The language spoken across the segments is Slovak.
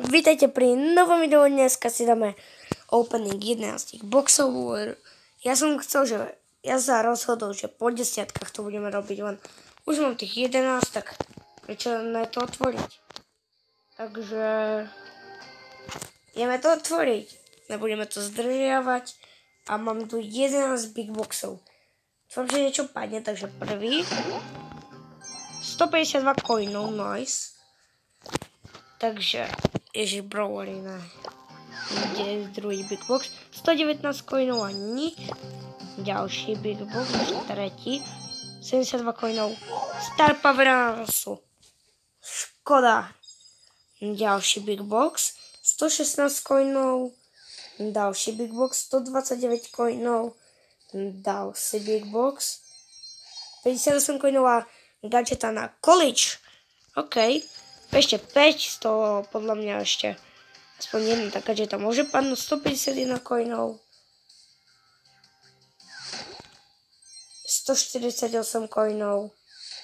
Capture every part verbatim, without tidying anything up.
Vítajte pri novom videu. Dneska si dáme opening jedenásť boxov. Ja som chcel, že ja sa rozhodol, že po desiatkách to budeme robiť, len už mám tých jedenásť, tak prečo ne to otvoriť? Takže ideme to otvoriť, nebudeme to zdržiavať a mám tu jedenásť big boxov. Dúfam, že niečo padne, takže prvý stopäťdesiatdva coinov, nice. Takže ježiš, brawlery, ne. Ide druhý big box, sto devätnásť coinov a nič. Ďalší big box, tretí, sedemdesiatdva coinov, Star Power Rasu. Škoda. Ďalší big box, sto šestnásť coinov, ďalší big box, sto dvadsaťdeväť coinov, ďalší big box, päťdesiatosem coinov a gadžeta na college. OK. Ešte päť, to podľa mňa ešte aspoň jedna taká, že tam môže padnúť stopäťdesiatjeden coinov. stoštyridsaťosem coinov.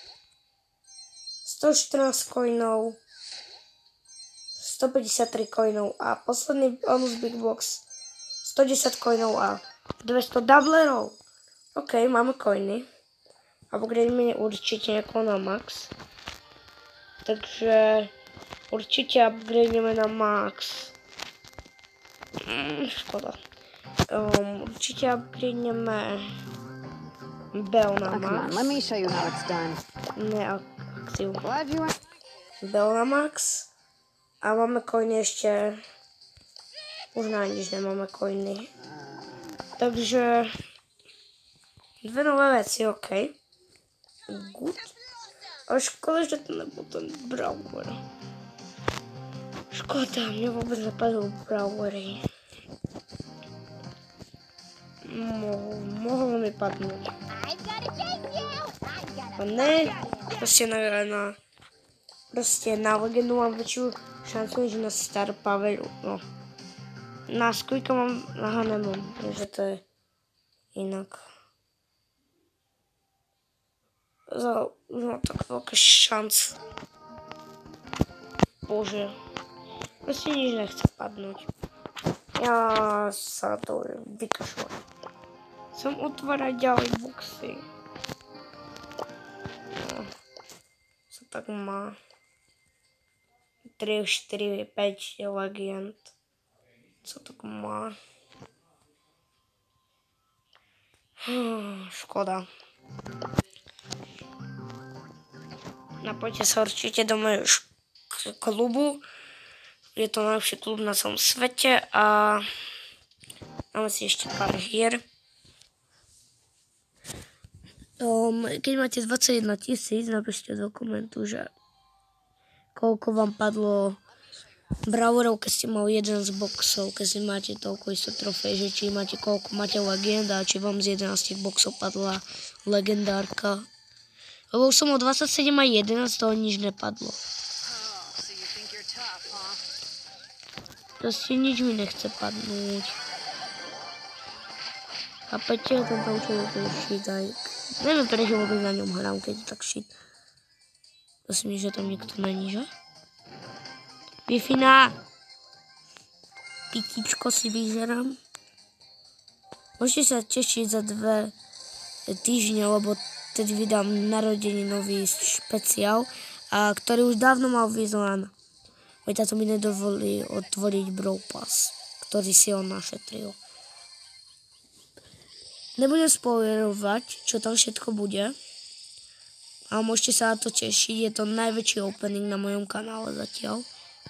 stoštrnásť coinov. stopäťdesiattri coinov a posledný bonus big box stodesať coinov a dvesto doublerov. OK, máme coiny. Upgrademe určite niekoho na max. Takže určite upgrademe na max. Mm, škoda. Um, určite upgrademe Bell na max. Let me show you how it's done. Ne, akciu. Bell na max. A máme coiny ešte. Už na nič nemáme coiny. Takže dve nové veci, OK. Good. Ale škoda, že to nebol ten Brawler. Škoda, mne vôbec nepadol Brawlery. Mohol, mohol mi padnúť. A ne, proste na, na, proste na legendu mám väčšiu šancu, než na Star Power. No. Na Squeaka mám, aha, nemám, takže to je inak. Za, no tak veľká šanc. Bože. Proste nič nechce padnúť. Ja sa to vykašľam. Chcem otvárať ďalej boxy. No. Co tak má? tri, štyri, päť je legend. Co tak má? Hm, škoda. Napojte sa určite do mojho klubu. Je to najlepší klub na celom svete a máme si ešte pár hier. Um, keď máte dvadsaťjeden tisíc, napíšte do komentu, že koľko vám padlo Brawlerov, keď ste mali jeden z boxov, keď si máte toľko isto trofej, že či máte koľko máte legenda, či vám z jedenásť boxov padla legendárka. Lebo už som o dvadsaťsedem a jedenásť, z toho nič nepadlo. Proste nič mi nechce padnúť. Chápete? Tento človek je shit aj... Neviem, prečo vôbec na ňom hrám, keď je tak shit. Prosím, že tam niekto není, že? Wi-Fi-na! Pitičko si vyžerám. Môžete sa tešiť za dve týždne, lebo tedy vydám narodeninový špeciál, a ktorý už dávno mal vyzván. Veď táto mi nedovolí otvoriť Brawl Pass, ktorý si on našetril. Nebudem spoilerovať, čo tam všetko bude. A môžete sa na to tešiť, je to najväčší opening na mojom kanále zatiaľ.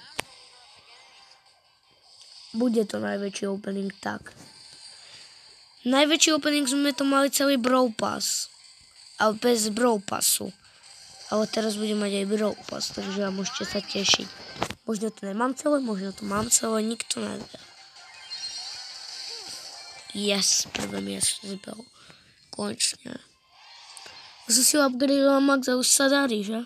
Bude to najväčší opening, tak. Najväčší opening sme to mali celý Brawl Pass. Ale bez Brawl Passu. Ale teraz budem mať aj Brawl Pass, takže ja môžete sa tešiť. Možno to nemám celé, možno to mám celé, nikto nevie. Yes, prvé miesto zbel. Konečne. Som si upgradeoval max a už sa darí, že?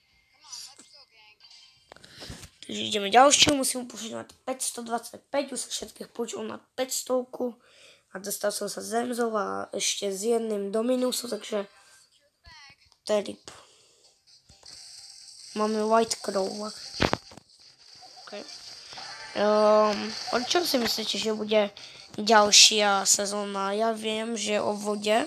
Takže ideme ďalšiu, musím počuť na päťstodvadsaťpäť, už sa všetkých počul na päťsto a dostal som sa zemzov a ešte s jedným do minusu, takže terip. Máme White Crow. Okay. Um, o čom si myslíte, že bude ďalšia sezóna? Ja viem, že o vode,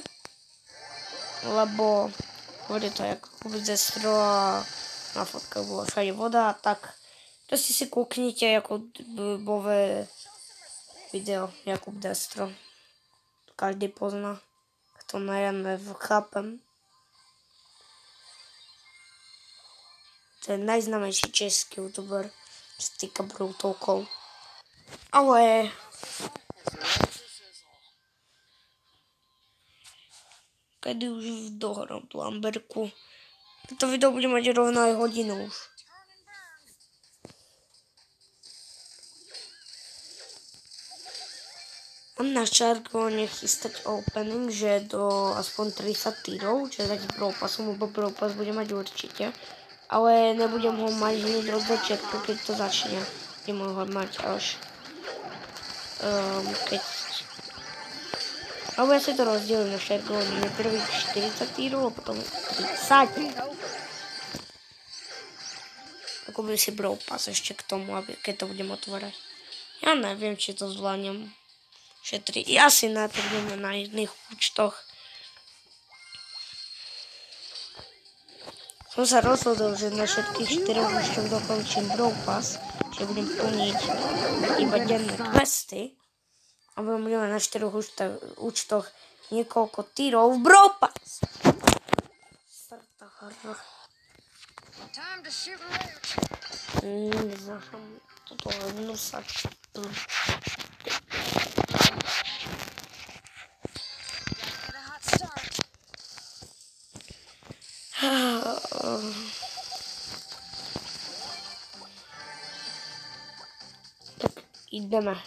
lebo bude to ako Jakub Destro a na fotka bola všade voda, tak to si si kúknite ako bové video Jakub Destro. Každý pozná, kto najmä chápem. To je najznámejší český youtuber, čo sa týka brutálkov. Ale kedy už dohrám tú Amberku. Toto video bude mať rovno aj hodinu už. Mám na Šargóne chystať opening, že do aspoň tridsať tírov, čo je taký propasom, lebo propas bude mať určite. Ale nebudem ho mať hneď od začiatku, keď to začne. Budem ho mať až um, keď... Alebo ja si to rozdelím na Šargóne, prvých štyridsať tírov a potom tridsať. Ako by si bral pas ešte k tomu, aby, keď to budem otvárať. Ja neviem, či to zvládnem šetriť. Ja si najprv na iných účtoch. Som sa rozhodol, že na všetkých štyroch účtoch dokončím Brawl Pass, že budem plniť iba denné questy. A budeme na štyroch účtoch niekoľko tírov v Brawl Pass. Srta hra. Neznášam toto hnusať. Tak ideme.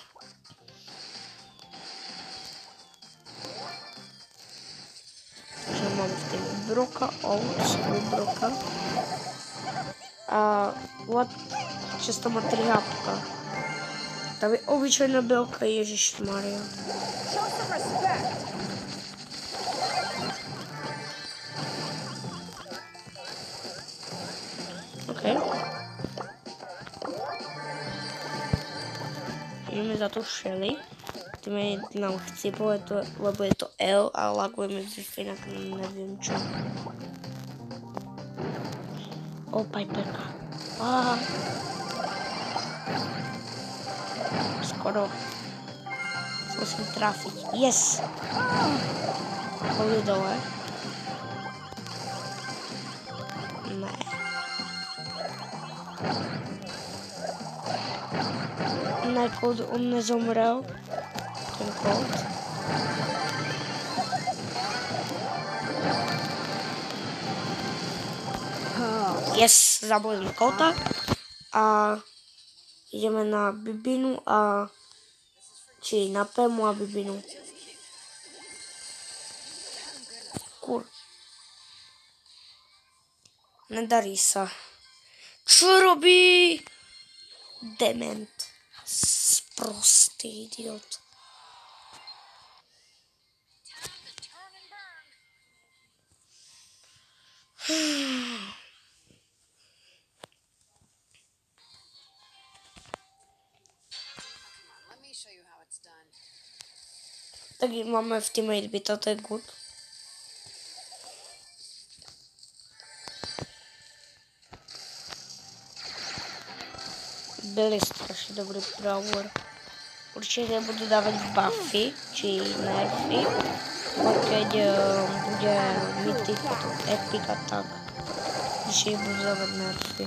Takže mám v tým Broka, old school Broka. A what? Často má tri hápka. Tam je obyčajná belka, ježišmaria. OK. Ideme za to Shelly. Tým nám chce povedať, lebo je to L a lagujeme Wi-Fi, inak neviem čo. O, Piperka. Á. Skoro. Musím trafiť. Yes! Boli dole. Ne. Najkód on nezomrel. Ten kód. Yes, zabili sme kóta. A ideme na Bibinu a... Či na Pému a Bibinu. Kur. Nedarí sa. Čo robí? Dement. Sprostý idiot. Tak máme v teammate byta, to je good. Byli strašne dobrý brawler. Určite budú dávať buffy, či nerfy. Keď um, bude mythic, potom epic a tak. Ešte budú dávať nerfy.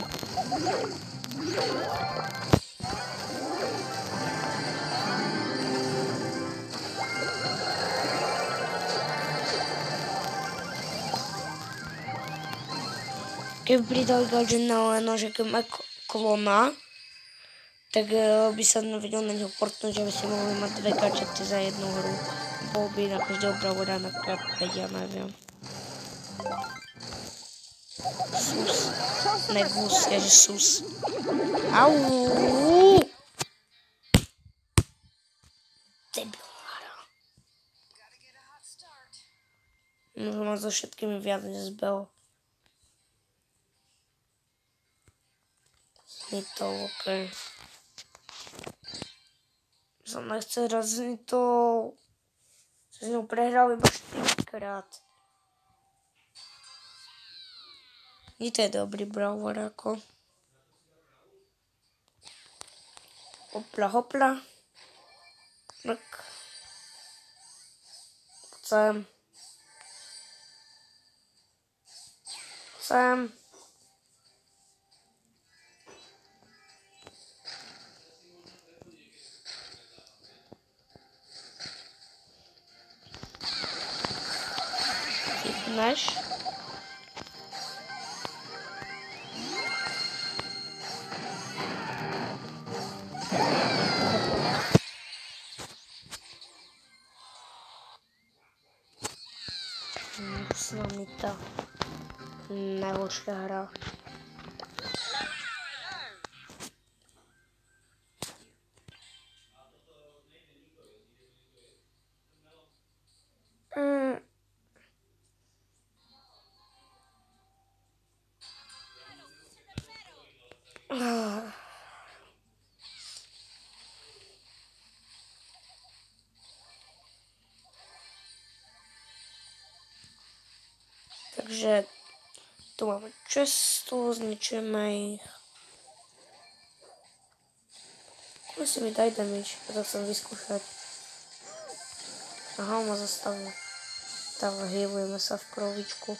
Keby pridali gadget na nožek klona, tak uh, by sa vedel na ňo portnúť, že by si mohli mať dve gadgety za jednu hru. Bol by na každého bravora na krát päť, ja neviem. Sus. Ne gus, ježi sus. Au! Debilára. Možno ma so všetkými viac nezbel. Je to OK. Som nechce hrozně to... Se s ňou prehrál iba čtyřikrát. I to je dobrý brawler jako. Hopla, hopla. Tak. Sem. Sem. Chytneš. Snamita. Nejhorší hra. Mm. Ah. Takže tu máme čestu, zničíme jich. Musím mi dát damage, to chcem vyzkoušet. Aha, má zastavil. Tak hýbujeme se v krovičku.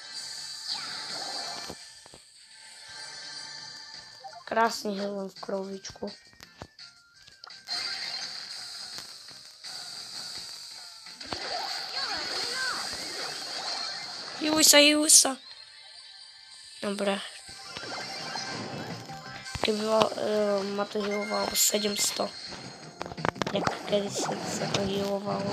Krásně hýbujem v krovičku. Hýbuj se, hýbuj se. Dobré. Bylo, uh, má to hýlovalo sedm set. Jak když se to hýlovalo.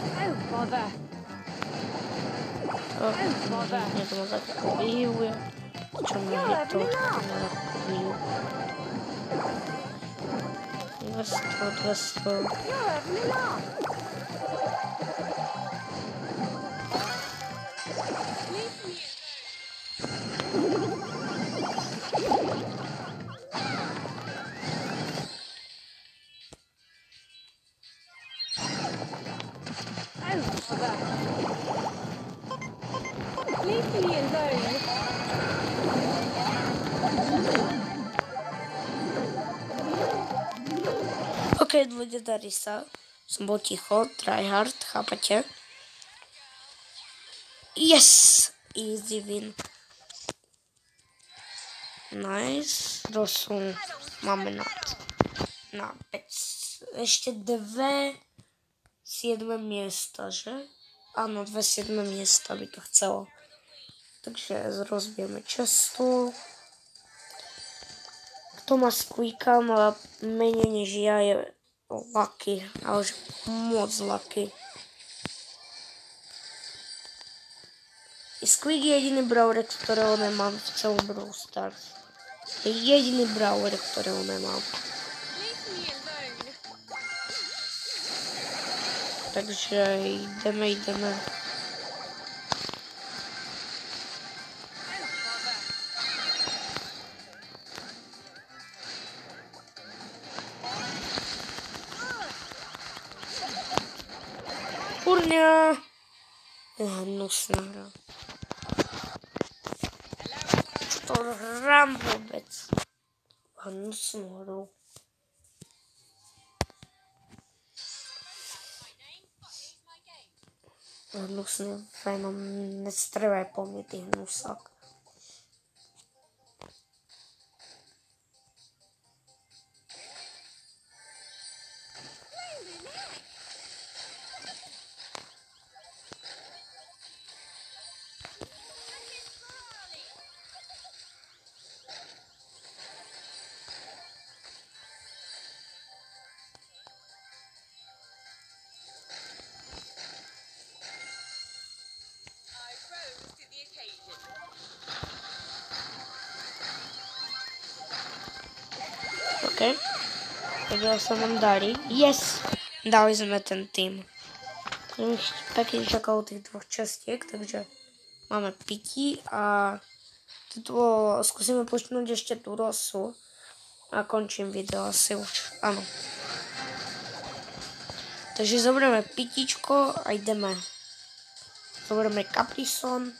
Mě to moc tak jako vyhýluje. Čemu je to? Vyhýluje. dvě stě, dvě stě. Ok, ľudia, darí sa. Som bol ticho, tryhard, chápate? Yes! Easy win. Nice. Dosun. Máme na, na pět. Ještě dvě sedmé města, že? Ano, dvě sedmé města by to chcelo. Takže rozbijeme čestu. Kto má Squeaka, má méně než já, je lucky, ale už moc lucky. I Squeak je jediný brawler, kterého nemám v celém Brawl Stars. Je jediný brawler, kterého nemám. Takže jdeme, jdeme. Kurňa! Hnusná hra. Co to hrám vůbec? Hnusnou hru. Hnusný fenom, nestrvé po mě ty hnusák. OK. Takže se nám dali. Yes! Dali jsme ten tým. Taky čekal těch dvou čestěk, takže máme pití a tuto zkusíme počnout ještě tu rosu a končím video asi už. Ano. Takže zoberieme pitičko a ideme. Zoberieme kaprison.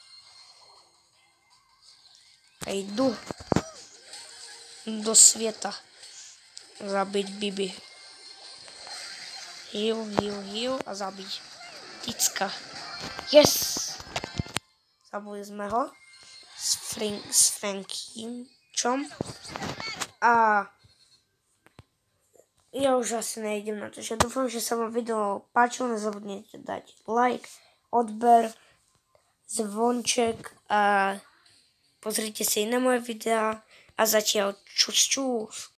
A jdu do světa zabít Bibi. Hiu, hiu, hiu a zabít Ticka. Yes! Zabili jsme ho s, Frank, s Frankinčom. A ja už asi nejdem na to. Ja dúfam, že sa vám video páčilo. Nezabudnite dať like, odber, zvonček a pozrite si iné moje videá a zatiaľ čus čus.